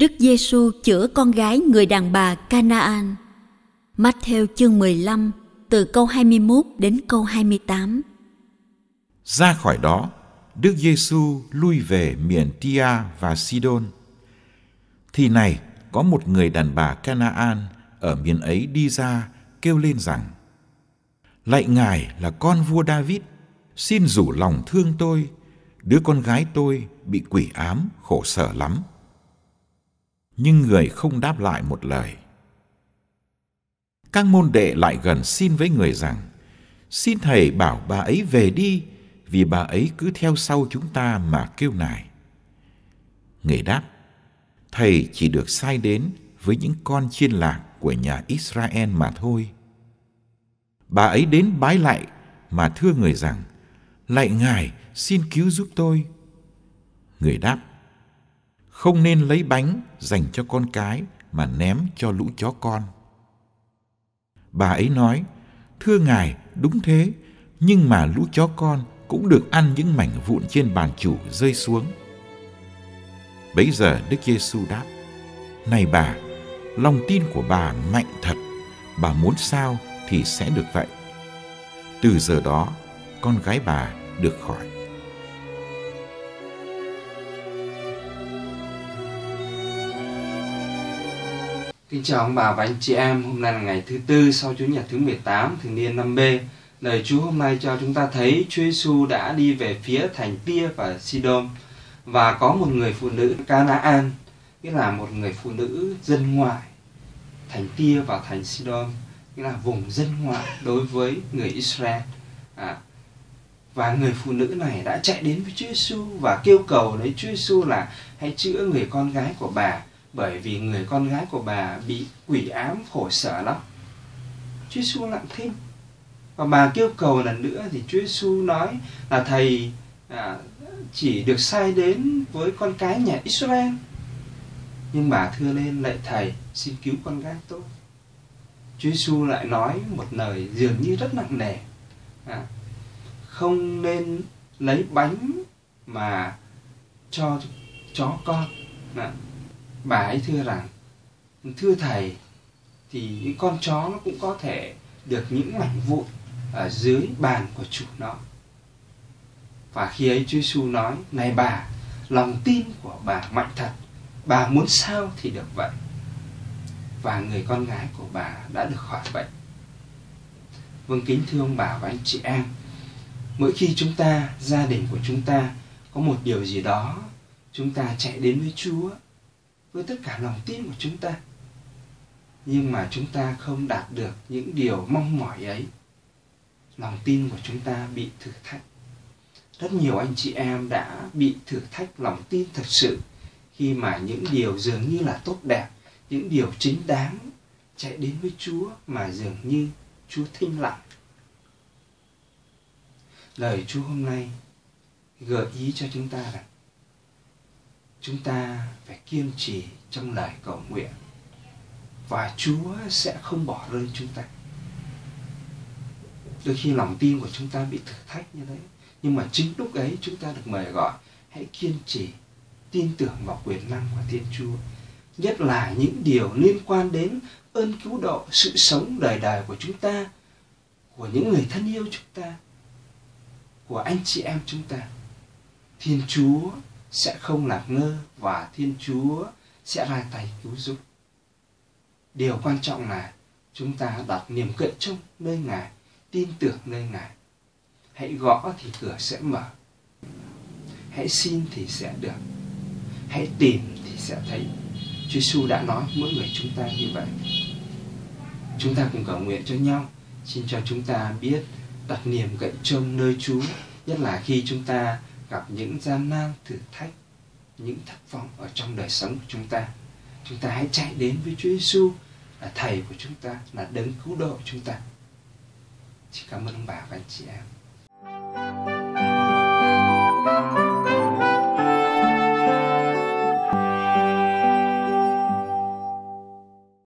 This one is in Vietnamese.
Đức Giêsu chữa con gái người đàn bà Canaan. Matthew chương 15 từ câu 21 đến câu 28. Ra khỏi đó, Đức Giêsu lui về miền Tia và Sidon. Thì này, có một người đàn bà Canaan ở miền ấy đi ra kêu lên rằng: Lạy Ngài là con vua David, xin rủ lòng thương tôi, đứa con gái tôi bị quỷ ám khổ sở lắm. Nhưng người không đáp lại một lời. Các môn đệ lại gần xin với người rằng: Xin thầy bảo bà ấy về đi, vì bà ấy cứ theo sau chúng ta mà kêu nài. Người đáp: Thầy chỉ được sai đến với những con chiên lạc của nhà Israel mà thôi. Bà ấy đến bái lạy mà thưa người rằng: Lạy Ngài, xin cứu giúp tôi. Người đáp: Không nên lấy bánh dành cho con cái mà ném cho lũ chó con. Bà ấy nói: Thưa Ngài, đúng thế, nhưng mà lũ chó con cũng được ăn những mảnh vụn trên bàn chủ rơi xuống. Bấy giờ Đức Giêsu đáp: Này bà, lòng tin của bà mạnh thật, bà muốn sao thì sẽ được vậy. Từ giờ đó, con gái bà được khỏi. Kính chào ông bà và anh chị em, hôm nay là ngày thứ Tư sau Chủ nhật thứ 18 thường niên năm B. Lời Chúa hôm nay cho chúng ta thấy Chúa Giêsu đã đi về phía thành Tia và Sidon, và có một người phụ nữ Canaan, nghĩa là một người phụ nữ dân ngoại. Thành Tia và thành Sidon nghĩa là vùng dân ngoại đối với người Israel. Và người phụ nữ này đã chạy đến với Chúa Giêsu và kêu cầu lấy Chúa Giêsu là hãy chữa người con gái của bà, bởi vì người con gái của bà bị quỷ ám khổ sở lắm. Chúa Giêsu lặng thinh, và bà kêu cầu lần nữa thì Chúa Giêsu nói là thầy chỉ được sai đến với con cái nhà Israel. Nhưng bà thưa lên: Lạy thầy, xin cứu con gái tôi. Chúa Giêsu lại nói một lời dường như rất nặng nề: Không nên lấy bánh mà cho chó con. Bà ấy thưa rằng: Thưa thầy, thì những con chó nó cũng có thể được những mảnh vụn ở dưới bàn của chủ nó. Và khi ấy Chúa Giêsu nói: Này bà, lòng tin của bà mạnh thật, bà muốn sao thì được vậy. Và người con gái của bà đã được khỏi bệnh. Vâng, kính thưa ông bà và anh chị em, mỗi khi chúng ta, gia đình của chúng ta có một điều gì đó, chúng ta chạy đến với Chúa với tất cả lòng tin của chúng ta, nhưng mà chúng ta không đạt được những điều mong mỏi ấy, lòng tin của chúng ta bị thử thách. Rất nhiều anh chị em đã bị thử thách lòng tin thật sự khi mà những điều dường như là tốt đẹp, những điều chính đáng chạy đến với Chúa mà dường như Chúa thinh lặng. Lời Chúa hôm nay gợi ý cho chúng ta rằng chúng ta phải kiên trì trong lời cầu nguyện, và Chúa sẽ không bỏ rơi chúng ta. Đôi khi lòng tin của chúng ta bị thử thách như thế, nhưng mà chính lúc ấy chúng ta được mời gọi hãy kiên trì, tin tưởng vào quyền năng của Thiên Chúa, nhất là những điều liên quan đến ơn cứu độ, sự sống đời đời của chúng ta, của những người thân yêu chúng ta, của anh chị em chúng ta. Thiên Chúa sẽ không lạc ngơ và Thiên Chúa sẽ ra tay cứu giúp. Điều quan trọng là chúng ta đặt niềm cậy trông nơi Ngài, tin tưởng nơi Ngài. Hãy gõ thì cửa sẽ mở, hãy xin thì sẽ được, hãy tìm thì sẽ thấy. Chúa Giêsu đã nói mỗi người chúng ta như vậy. Chúng ta cùng cầu nguyện cho nhau, xin cho chúng ta biết đặt niềm cậy trông nơi Chúa, nhất là khi chúng ta gặp những gian nan, thử thách, những thất vọng ở trong đời sống của chúng ta. Chúng ta hãy chạy đến với Chúa Giêsu là Thầy của chúng ta, là đấng cứu độ chúng ta. Xin cảm ơn ông bà và anh chị em.